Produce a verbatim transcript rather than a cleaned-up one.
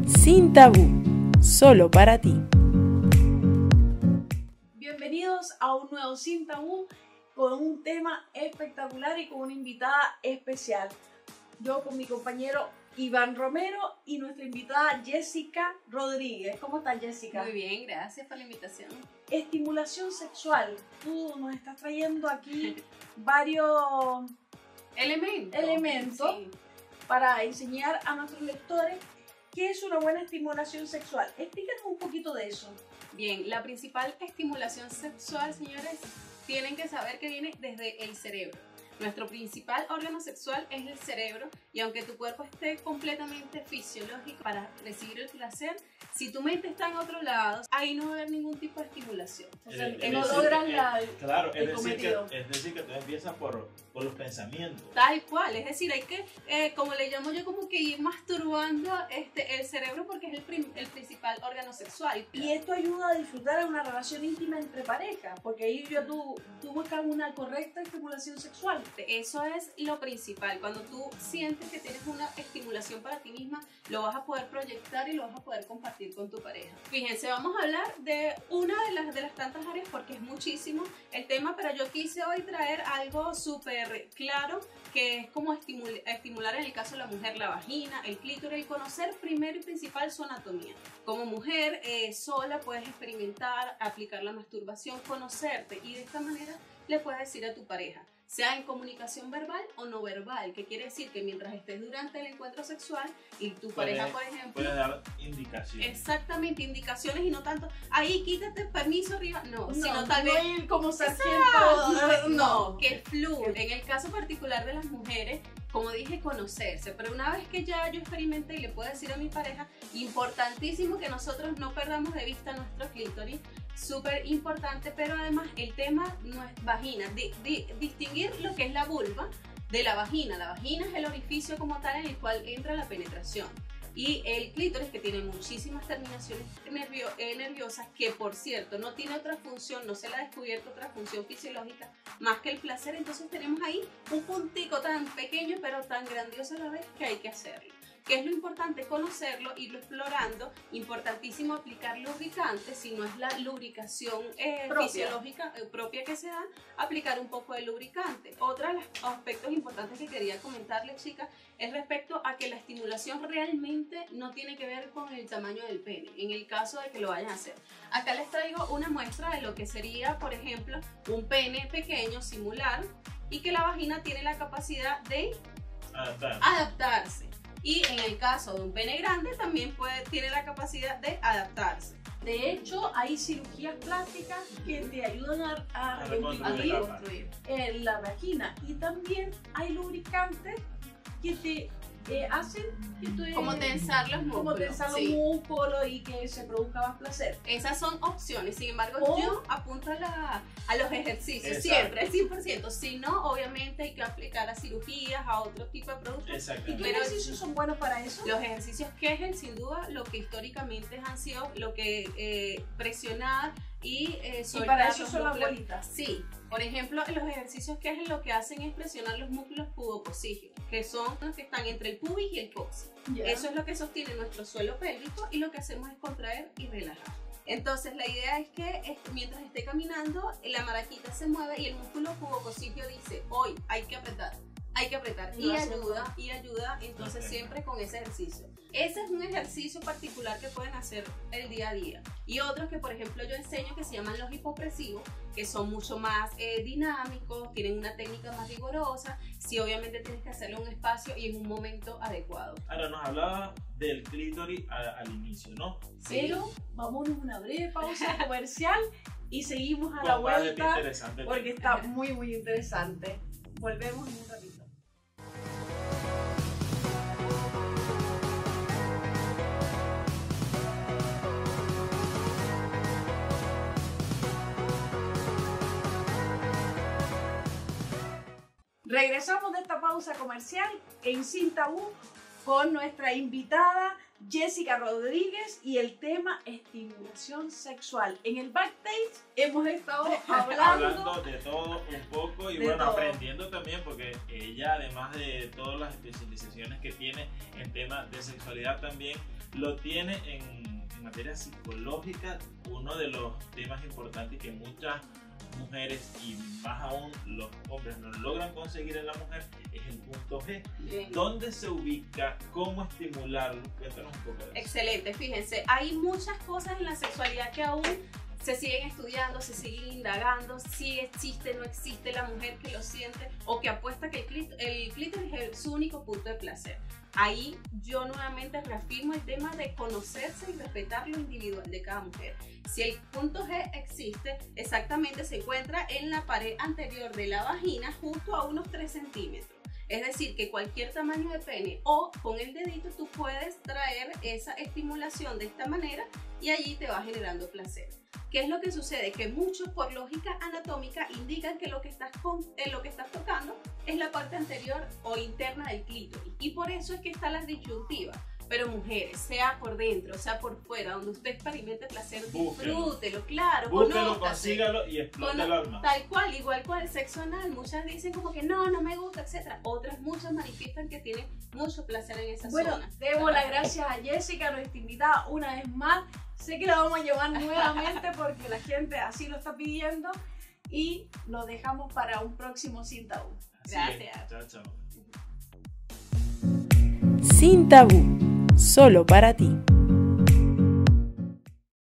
Sin tabú, solo para ti. Bienvenidos a un nuevo Sin Tabú con un tema espectacular y con una invitada especial. Yo con mi compañero Iván Romero y nuestra invitada Jessica Rodríguez. ¿Cómo estás, Jessica? Muy bien, gracias por la invitación. Estimulación sexual. Tú nos estás trayendo aquí varios elementos, elementos sí, para enseñar a nuestros lectores qué es una buena estimulación sexual. Explícanos un poquito de eso. Bien, la principal estimulación sexual, señores, tienen que saber que viene desde el cerebro. Nuestro principal órgano sexual es el cerebro, y aunque tu cuerpo esté completamente fisiológico para recibir el placer, si tu mente está en otro lado, ahí no va a haber ningún tipo de estimulación. O sea, Eh, que es no decir, logran eh, la, Claro, el es decir, cometido. que, es decir, que todo empieza por, por los pensamientos. Tal cual, es decir, hay que, eh, como le llamo yo, como que ir masturbando este, el cerebro, porque es el, prim- el principal órgano sexual. Y esto ayuda a disfrutar de una relación íntima entre parejas, porque ahí yo, tú, tú buscas una correcta estimulación sexual. Eso es lo principal. Cuando tú sientes que tienes una estimulación para ti misma, lo vas a poder proyectar y lo vas a poder compartir con tu pareja. Fíjense, vamos a hablar de una de las, de las tantas áreas, porque es muchísimo el tema, pero yo quise hoy traer algo súper claro, que es como estimul- estimular en el caso de la mujer la vagina, el clítoris, y conocer primero y principal su anatomía. Como mujer eh, sola puedes experimentar, aplicar la masturbación, conocerte, y de esta manera le puedes decir a tu pareja, sea en comunicación verbal o no verbal, que quiere decir que mientras estés durante el encuentro sexual y tu Puede- pareja, por ejemplo, Puede dar indicaciones. exactamente, indicaciones, y no tanto, ahí quítate, permiso arriba, no, No, sino tal no vez, ir como sargento. no, no, que fluya. En el caso particular de las mujeres, como dije, conocerse, pero una vez que ya yo experimenté y le puedo decir a mi pareja, importantísimo que nosotros no perdamos de vista nuestro clítoris, súper importante, pero además el tema no es vagina, di, di, distinguir lo que es la vulva de la vagina. La vagina es el orificio como tal en el cual entra la penetración, y el clítoris, que tiene muchísimas terminaciones nervio, eh, nerviosas, que por cierto no tiene otra función, no se le ha descubierto otra función fisiológica más que el placer. Entonces tenemos ahí un puntico tan pequeño pero tan grandioso a la vez que hay que hacerlo. ¿Qué es lo importante? Conocerlo, irlo explorando. Importantísimo aplicar lubricante, si no es la lubricación eh, Propia. fisiológica eh, propia que se da, aplicar un poco de lubricante. Otro de los aspectos importantes que quería comentarles, chicas, es respecto a que la estimulación realmente no tiene que ver con el tamaño del pene, en el caso de que lo vayan a hacer. Acá les traigo una muestra de lo que sería, por ejemplo, un pene pequeño, simular, y que la vagina tiene la capacidad de Adaptar. adaptarse. Y en el caso de un pene grande también puede, tiene la capacidad de adaptarse. De hecho, hay cirugías plásticas que te ayudan a, a A reconstruir reconstruir. eh, la vagina. Y también hay lubricantes que te eh, hacen que tú, eh, Como tensar los músculos. como tensar los sí. músculos y que se produzca más placer. Esas son opciones, sin embargo O- yo apunto a, la, a los ejercicios, Exacto. siempre, el cien por ciento. Si no, obviamente hay que aplicar a cirugías, a otro tipo de productos. ¿Y qué Exactamente. Pero- ejercicios son buenos para eso? Los ejercicios Kegel, sin duda, lo que históricamente han sido, lo que eh, presionar y eh, Y soltar para eso los son las músculos. bolitas. Sí, por ejemplo, los ejercicios Kegel lo que hacen es presionar los músculos pubococígeos, que son los que están entre el pubis y el coxis. Ya. Eso es lo que sostiene nuestro suelo pélvico, y lo que hacemos es contraer y relajar. Entonces la idea es que eh, mientras esté caminando, la maraquita se mueve y el músculo pubococígeo dice, hoy hay que apretar, hay que apretar, Y y lo hace ayuda, y ayuda, entonces Ok. siempre con ese ejercicio. Ese es un ejercicio particular que pueden hacer el día a día. Y otros que, por ejemplo, yo enseño, que se llaman los hipopresivos, que son mucho más eh, dinámicos, tienen una técnica más rigurosa. Sí, obviamente tienes que hacerlo en un espacio y en un momento adecuado. Ahora nos hablaba del clítoris a- al inicio, ¿no? Pero vamos a una breve pausa comercial y seguimos a Con la más de vuelta interesante porque tema. está muy muy interesante. Volvemos en un ratito. Regresamos de esta pausa comercial en Sin Tabú con nuestra invitada Jessica Rodríguez y el tema estimulación sexual. En el backstage hemos estado hablando, Hablando de todo un poco y De bueno, todo. aprendiendo también, porque ella, además de todas las especializaciones que tiene en temas de sexualidad, también lo tiene en, en materia psicológica. Uno de los temas importantes que muchas mujeres y más aún los hombres no logran conseguir en la mujer es el punto G. Bien. ¿Dónde se ubica? ¿Cómo estimularlo? Cuéntanos un poco de eso. Excelente, fíjense, hay muchas cosas en la sexualidad que aún se siguen estudiando, se siguen indagando, si existe, no existe la mujer que lo siente o que apuesta que el clítoris, el clítoris es su único punto de placer. Ahí yo nuevamente reafirmo el tema de conocerse y respetar lo individual de cada mujer. Si el punto G existe, exactamente se encuentra en la pared anterior de la vagina justo a unos tres centímetros. Es decir, que cualquier tamaño de pene o con el dedito tú puedes traer esa estimulación de esta manera y allí te va generando placer. ¿Qué es lo que sucede? Que muchos por lógica anatómica indican que lo que estás, con, eh, lo que estás tocando es la parte anterior o interna del clítoris y por eso es que está la disyuntiva. Pero mujeres, sea por dentro, sea por fuera, donde usted experimente placer, disfrútelo, claro, búsquelo, consígalo y explote el alma. Tal cual, igual con el sexo anal, muchas dicen como que no, no me gusta, etcétera. Otras muchas manifiestan que tienen mucho placer en esa bueno, zona. Bueno, demos las gracias a Jessica, nuestra invitada, una vez más. Sé que la vamos a llevar nuevamente porque la gente así lo está pidiendo y lo dejamos para un próximo Sin Tabú. Gracias. Chao, chao. Sin Tabú, solo para ti.